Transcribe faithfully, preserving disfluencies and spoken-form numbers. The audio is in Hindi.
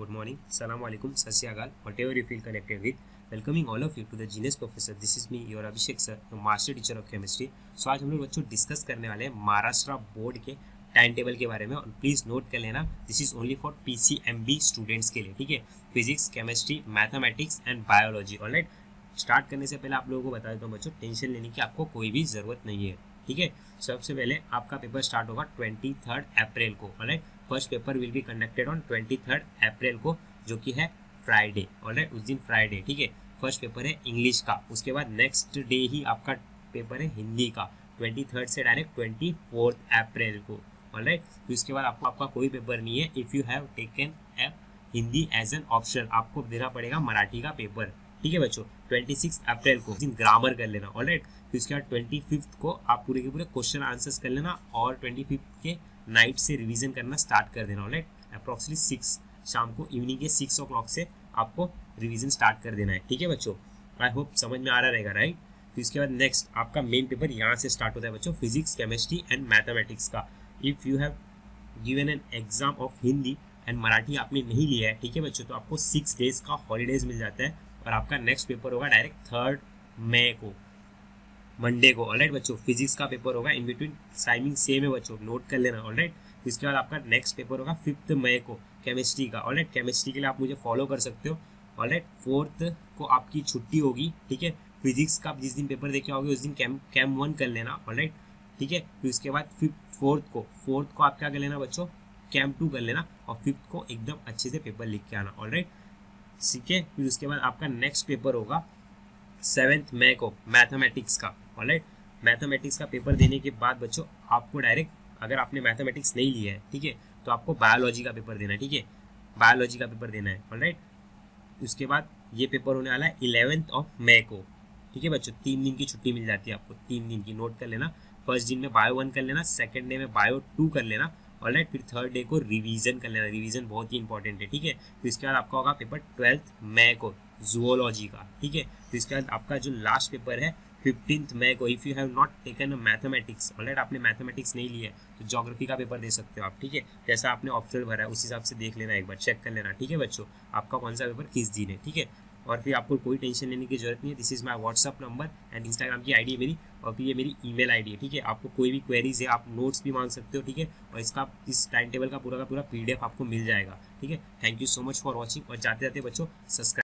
good morning, Assalamu alaikum, Sat Sri Akal, whatever you feel connected with. Welcoming all of you to the Genius Professor. This is me, your Abhishek sir, your master teacher of chemistry. So आज हम लोग बच्चों डिस्कस करने वाले हैं महाराष्ट्र बोर्ड के टाइम टेबल के बारे में और प्लीज़ नोट कर लेना this is only for PCMB students के लिए, ठीक है। Physics, chemistry, mathematics and biology. Alright, start करने से पहले आप लोगों को बता देता हूँ बच्चों, टेंशन लेने की आपको कोई भी ज़रूरत नहीं है, ठीक है। सबसे पहले आपका पेपर स्टार्ट होगा ट्वेंटी थर्ड अप्रैल को। Alright, first paper will be conducted on twenty third April को, जो कि है फ्राइडे। ऑलराइट, उस दिन फ्राइडे, ठीक है। फर्स्ट पेपर है इंग्लिश का, उसके बाद नेक्स्ट डे ही आपका पेपर है हिंदी का, ट्वेंटी थर्ड से डायरेक्ट ट्वेंटी फोर्थ अप्रैल को। ऑलराइट, तो इसके बाद आपको आपका कोई पेपर नहीं है। If you have taken a Hindi as an option, आपको देना पड़ेगा मराठी का पेपर, ठीक है बच्चों। ट्वेंटी सिक्स अप्रैल को दिन ग्रामर कर लेना। ऑलराइट, फिर उसके बाद ट्वेंटी फिफ्थ को आप पूरे के पूरे क्वेश्चन आंसर्स कर लेना और ट्वेंटी फिफ्थ के नाइट से रिवीजन करना स्टार्ट कर देना। ऑलराइट, अप्रॉक्सीमेटली सिक्स शाम को इवनिंग के सिक्स ओ क्लॉक से आपको रिवीजन स्टार्ट कर देना है, ठीक है बच्चों। आई होप समझ में आ रहा रहेगा, राइट। फिर उसके बाद नेक्स्ट आपका मेन पेपर यहाँ से स्टार्ट होता है बच्चों, फिजिक्स, केमिस्ट्री एंड मैथमेटिक्स का। If you have given an exam of Hindi and Marathi आपने नहीं लिया है, ठीक है बच्चों, तो आपको सिक्स डेज का हॉलीडेज मिल जाता है और आपका नेक्स्ट पेपर होगा डायरेक्ट थर्ड मई को, मंडे को। ऑलराइट बच्चों, फिजिक्स का पेपर होगा, इन बिटवीन टाइमिंग सेम है बच्चों, नोट कर लेना। ऑलराइट, इसके बाद आपका नेक्स्ट पेपर होगा फिफ्थ मई को केमिस्ट्री का। ऑलराइट, केमिस्ट्री के लिए आप मुझे फॉलो कर सकते हो। ऑलराइट, फोर्थ को आपकी छुट्टी होगी, ठीक है। फिजिक्स का जिस दिन पेपर देखे आओगे उस दिन कैम कैम वन कर लेना। ऑलराइट, ठीक है। फिर उसके बाद फिफ्थ फोर्थ को फोर्थ को आप क्या कर लेना बच्चों, कैम टू कर लेना और फिफ्थ को एकदम अच्छे से पेपर लिख के आना। ऑलराइट, ठीक है। फिर उसके बाद आपका नेक्स्ट पेपर होगा सेवेंथ मई को मैथमेटिक्स का। ऑलराइट, मैथमेटिक्स का पेपर देने के बाद बच्चों आपको डायरेक्ट, अगर आपने मैथमेटिक्स नहीं लिया है, ठीक है, तो आपको बायोलॉजी का पेपर देना है, ठीक है, बायोलॉजी का पेपर देना है। ऑलराइट, उसके बाद ये पेपर होने वाला है इलेवेंथ ऑफ मई को, ठीक है बच्चों। तीन दिन की छुट्टी मिल जाती है आपको, तीन दिन की, नोट कर लेना। फर्स्ट दिन में बायो वन कर लेना, सेकेंड डे में बायो टू कर लेना। ऑलराइट, फिर थर्ड डे को रिवीजन कर लेना, रिवीजन बहुत ही इंपॉर्टेंट है, ठीक है। फिर इसके बाद आपका होगा पेपर ट्वेल्थ मई को जूलॉजी का, ठीक है। फिर इसके बाद आपका जो लास्ट पेपर है फिफ्टींथ मई को। If you have not taken mathematics, alright, आपने मैथमेटिक्स नहीं लिया है तो ज्योग्राफी का पेपर दे सकते हो आप, ठीक है। जैसा आपने ऑप्शनल भरा है उस हिसाब से देख लेना, एक बार चेक कर लेना, ठीक है बच्चों, आपका कौन सा पेपर किस दिन है, ठीक है। और फिर आपको कोई टेंशन लेने की जरूरत नहीं है। This is my WhatsApp number and Instagram की आईडी है मेरी, और फिर ये मेरी ईमेल आईडी है, ठीक है। आपको कोई भी क्वेरीज है आप नोट्स भी मांग सकते हो, ठीक है। और इसका इस टाइम टेबल का पूरा का पूरा पीडीएफ आपको मिल जाएगा, ठीक है। Thank you so much for watching, और जाते जाते बच्चों सब्सक्राइब